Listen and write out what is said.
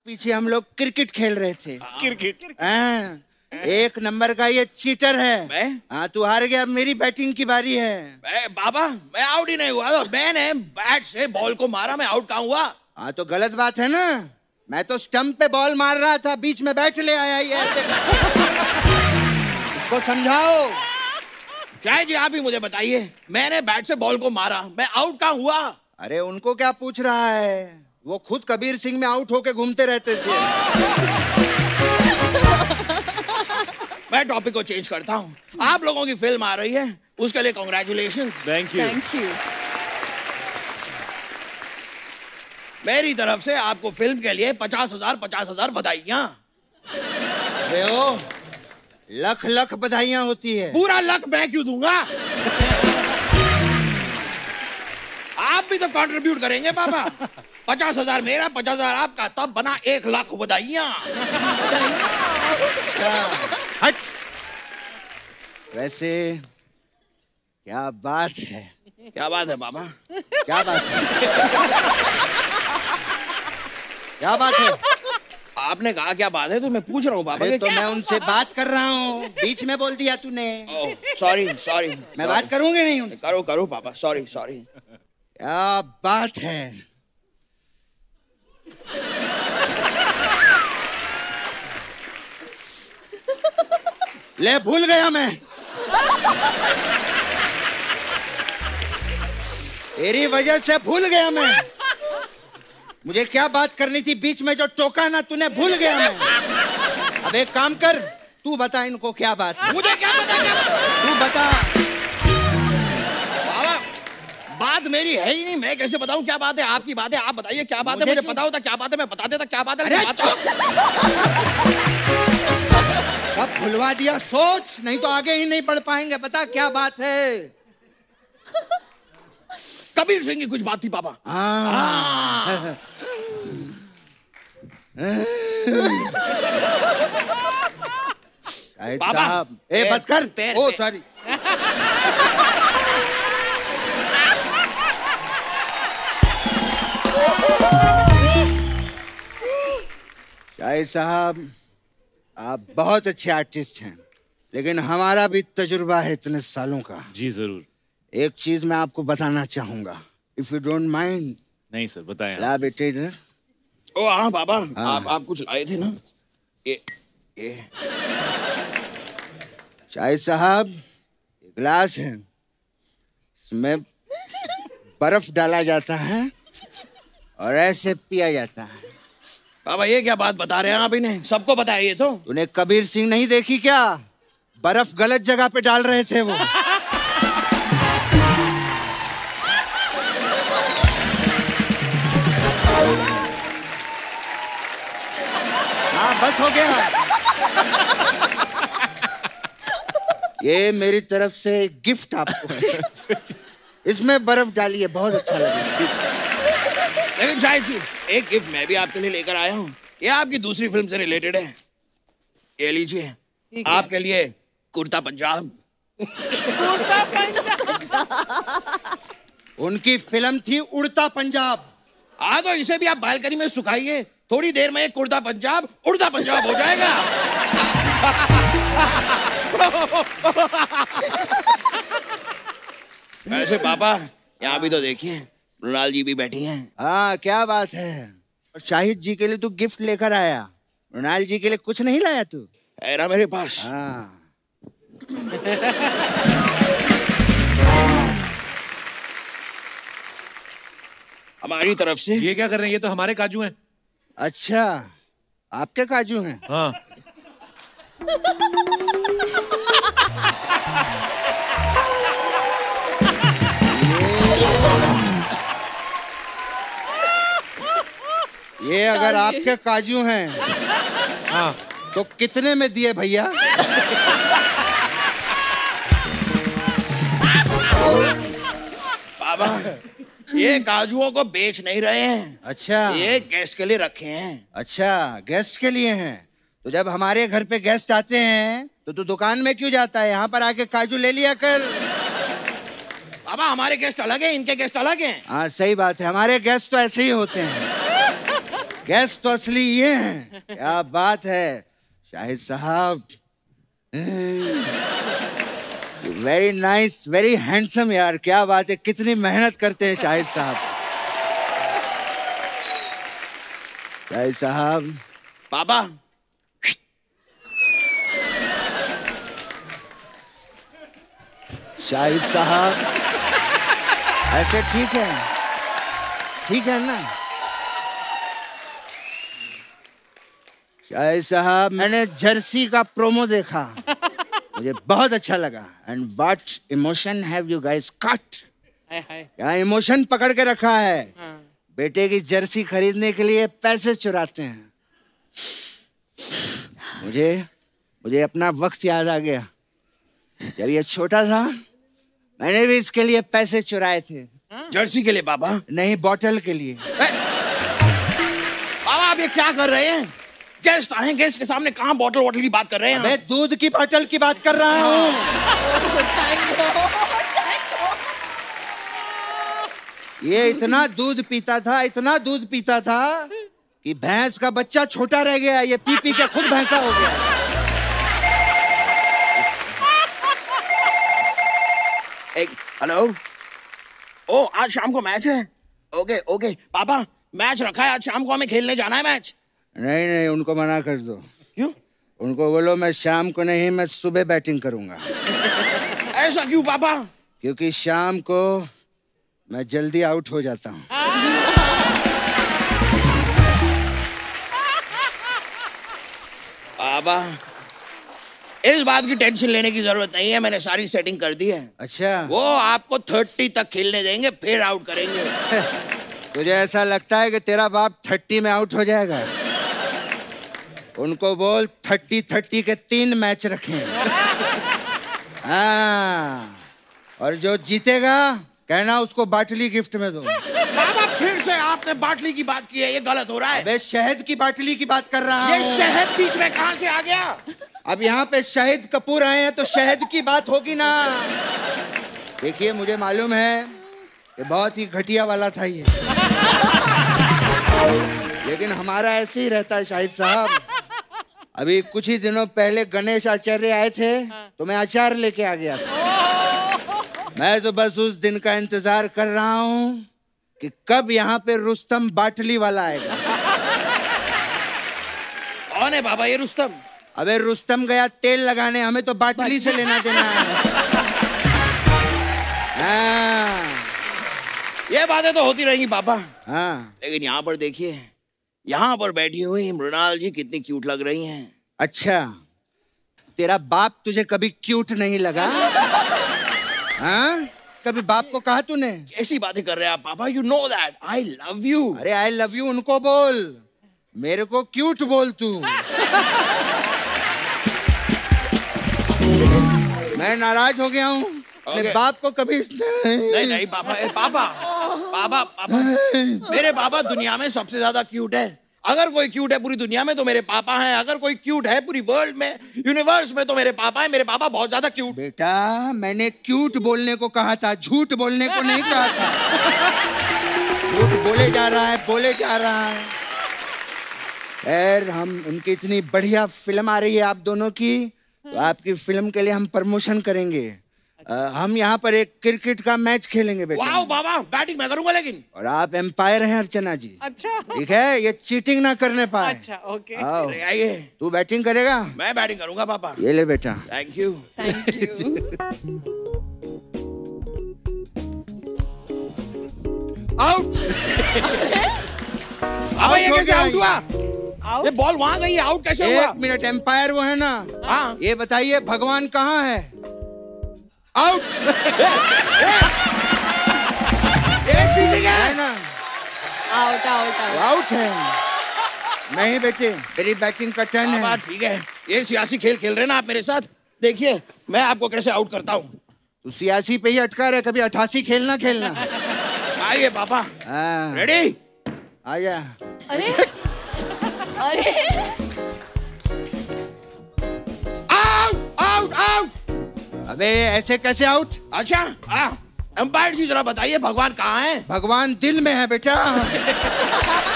पीछे हम लोग क्रिकेट खेल रहे थे। क्रिकेट? हाँ, एक नंबर का ये चीटर है। मैं? हाँ, तू हार गया, अब मेरी बैटिंग की बारी है। बाबा मैं आउट ही नहीं हुआ, तो मैंने बैट से बॉल को मारा, मैं आउट कहाँ हुआ? हाँ तो गलत बात है ना, मैं तो स्टंप पे बॉल मार रहा था, बीच में बैट ले आया ये ऐसे। इसको समझाओ। क्या जी, आप ही मुझे बताइए, मैंने बैट से बॉल को मारा, मैं आउट कहाँ हुआ? अरे उनको क्या पूछ रहा है, वो खुद कबीर सिंह में आउट होके घूमते रहते थे। मैं टॉपिक को चेंज करता हूँ। आप लोगों की फिल्म आ रही है, उसके लिए congratulation. Thank you. Thank you. मेरी तरफ से आपको फिल्म के लिए 50,000 बधाइयाँ। ओ, लख लख बधाइयाँ होती है। पूरा लक मैं क्यों दूंगा? आप भी तो कंट्रीब्यूट करेंगे पापा। 50,000 मेरा, 50,000 आपका, तब बना 1,00,000 बधाइयाँ। हट। वैसे क्या बात है? क्या बात है पापा? क्या बात है? क्या बात है? आपने कहा क्या बात है, तो मैं पूछ रहा हूँ पापा। अरे तो मैं उनसे बात कर रहा हूँ, बीच में बोल दिया तूने। सॉरी। मैं बात करूंगी नहीं उनसे। करो पापा, सॉरी। क्या बात है? ले, भूल गया मैं। तेरी वजह से भूल गया मैं। मुझे क्या बात करनी थी, बीच में जो टोका ना तूने, भूल गया मैं। अब एक काम कर, तू बता इनको क्या बात है। मुझे क्या पता? तू बता। बाबा, बात मेरी है ही नहीं, मैं कैसे बताऊं क्या बात है? आपकी बात है, आप बताइए क्या बात है। मुझे पता होता क्या बात है, मैं बता देता क्या बात है। अब भुलवा दिया, सोच, नहीं तो आगे ही नहीं बढ़ पाएंगे। बता क्या बात है। कबीर सिंह की कुछ बात थी पापा। साहब, ए बच कर। ओ सॉरी। शाहिद साहब, आप बहुत अच्छे आर्टिस्ट हैं, लेकिन हमारा भी तजुर्बा है इतने सालों का। जी जरूर। एक चीज मैं आपको बताना चाहूंगा, इफ यू डोंट माइंड। नहीं सर, बताएं। ला बेटे इधर। ओ हाँ पापा, आप कुछ लाए थे ना? ये शाहिद साहब, ये गिलास है, इसमें बर्फ डाला जाता है और ऐसे पिया जाता है। पापा ये क्या बात बता रहे हैं आप? इन्हें सबको बताया ये तो। तूने कबीर सिंह नहीं देखी क्या? बर्फ गलत जगह पे डाल रहे थे वो। हाँ बस हो गया। ये मेरी तरफ से गिफ्ट आपको। इसमें बर्फ डालिए, बहुत अच्छा लगेगा। लेकिन शायद जी, एक गिफ्ट मैं भी आपके लिए लेकर आया हूँ। ये आपकी दूसरी फिल्म से रिलेटेड है। ये लीजिए, आपके लिए कुर्ता पंजाब। उनकी फिल्म थी उड़ता पंजाब। हाँ तो इसे भी आप बालकनी में सुखाइए, थोड़ी देर में एक कुर्ता पंजाब उड़ता पंजाब हो जाएगा। वैसे पापा, यहाँ भी तो देखिए, मृणाल जी भी बैठी हैं। हाँ क्या बात है। और शाहिद जी के लिए तू गिफ्ट लेकर आया, मृणाल जी के लिए कुछ नहीं लाया तू? है ना मेरे पास। हाँ। हमारी तरफ से। ये क्या कर रहे हैं? ये तो हमारे काजू हैं। अच्छा, आपके काजू हैं? हाँ। ये अगर आपके काजू हैं, हाँ, तो कितने में दिए भैया? बाबा, ये काजुओं को बेच नहीं रहे हैं। अच्छा, ये गेस्ट के लिए रखे हैं। अच्छा, गेस्ट के लिए हैं। तो जब हमारे घर पे गेस्ट आते हैं तो तू दुकान में क्यों जाता है? यहाँ पर आके काजू ले लिया कर। बाबा हमारे गेस्ट अलग हैं, इनके गेस्ट अलग हैं। हाँ सही बात है, हमारे गेस्ट तो ऐसे ही होते हैं। गेस्ट तो असली ये हैं। क्या बात है शाहिद साहब, वेरी नाइस, वेरी हैंडसम यार, क्या बात है, कितनी मेहनत करते हैं शाहिद साहब। शाहिद साहब। पापा शाहिद साहब ऐसे ठीक है, ठीक है ना? शाहिद साहब, मैंने जर्सी का प्रोमो देखा, मुझे बहुत अच्छा लगा। And what emotion have you guys cut? क्या इमोशन पकड़ के रखा है। बेटे की जर्सी खरीदने के लिए पैसे चुराते हैं। मुझे अपना वक्त याद आ गया, जब ये छोटा था मैंने भी इसके लिए पैसे चुराए थे। जर्सी के लिए पापा? नहीं, बॉटल के लिए। पापा आप ये क्या कर रहे हैं? गेस्ट आए, गेस्ट के सामने कहाँ बॉटल की बात कर रहे हैं? मैं दूध की बॉटल की बात कर रहा हूँ। ये इतना दूध पीता था, इतना दूध पीता था कि भैंस का बच्चा छोटा रह गया। ये पी पी के खुद भैंसा हो गया। हेलो, ओ आज शाम को मैच है। ओके ओके पापा, मैच रखा है, आज शाम को हमें खेलने जाना है मैच। नहीं नहीं, उनको मना कर दो। क्यों? उनको बोलो मैं शाम को नहीं, मैं सुबह बैटिंग करूंगा। ऐसा क्यों पापा? क्योंकि शाम को मैं जल्दी आउट हो जाता हूँ। पापा इस बात की टेंशन लेने की जरूरत नहीं है, मैंने सारी सेटिंग कर दी है। अच्छा, वो आपको 30 तक खेलने देंगे, फिर आउट करेंगे। तुझे ऐसा लगता है कि तेरा बाप 30 में आउट हो जाएगा? उनको बोल 30-30 के 3 मैच रखें। हाँ, और जो जीतेगा कहना उसको बाटली गिफ्ट में दो। पापा फिर से आपने बाटली की बात की है, ये गलत हो रहा है। अबे शहद की बाटली की बात कर रहा हूँ। ये शहद बीच में कहाँ से आ गया? अब यहाँ पे शाहिद कपूर आए हैं तो शहद की बात होगी ना। देखिए मुझे मालूम है कि बहुत ही घटिया वाला था ये, लेकिन हमारा ऐसे ही रहता है शाहिद साहब। अभी कुछ ही दिनों पहले गणेश आचार्य आए थे तो मैं अचार लेके आ गया था। मैं तो बस उस दिन का इंतजार कर रहा हूँ कि कब यहाँ पे रुस्तम बाटली वाला आएगा। कौन है बाबा ये रुस्तम? अबे रुस्तम गया तेल लगाने, हमें तो बाटली से लेना देना है। हाँ। ये बातें तो होती रहेंगी पापा। हाँ। लेकिन यहाँ पर देखिए, यहाँ पर बैठी हुई मृणाल जी कितनी क्यूट लग रही हैं। अच्छा, तेरा बाप तुझे कभी क्यूट नहीं लगा? हाँ? कभी बाप को कहा तूने? ऐसी बातें कर रहे हैं आप पापा, you know that I love you. अरे आई लव यू उनको बोल, मेरे को क्यूट बोल तू। मैं नाराज हो गया हूँ। अपने बाप को कभी नहीं नहीं पापा, पापा पापा पापा मेरे पापा दुनिया में सबसे ज्यादा क्यूट है। अगर कोई क्यूट है पूरी दुनिया में तो मेरे पापा हैं। अगर कोई क्यूट है पूरी वर्ल्ड में, यूनिवर्स में, तो मेरे पापा हैं। मेरे पापा बहुत ज्यादा क्यूट। बेटा मैंने क्यूट बोलने को कहा था, झूठ बोलने को नहीं कहा था। झूठ बोले जा रहा है, बोले जा रहा है। खैर, हम उनकी इतनी बढ़िया फिल्म आ रही है आप दोनों की, तो आपकी फिल्म के लिए हम प्रमोशन करेंगे। हम यहाँ पर एक क्रिकेट का मैच खेलेंगे बेटा। वाओ बाबा, बैटिंग मैं करूंगा लेकिन। और आप एम्पायर हैं अर्चना जी। अच्छा, ठीक है, ये चीटिंग ना करने पाए। अच्छा, ओके। आओ, आइए। तू बैटिंग करेगा? मैं बैटिंग करूंगा पापा। ये ले बेटा। Thank you. आउट। अब ये कैसे आउट हुआ? आउट? ये बॉल वहां गई, आउट कैसे हुआ? 1 मिनट, एम्पायर वो है ना? हाँ। ये बताइए भगवान कहाँ है? आउट। ये चीटिंग है ना? Out out out. आउट है। नहीं बेटे, मेरी बैटिंग का टर्न है। बात ठीक है। ये सियासी खेल खेल रहे हैं ना आप मेरे साथ। देखिए मैं आपको कैसे आउट करता हूँ। तू सियासी पे ही अटका रहा है, कभी 88 खेलना खेलना। आइए पापा। हाँ। रेडी? आजा। अरे अरे आउट आउट आउट। अबे ऐसे कैसे आउट? अच्छा, एम्पायर जी जरा बताइए भगवान कहाँ है? भगवान दिल में है बेटा।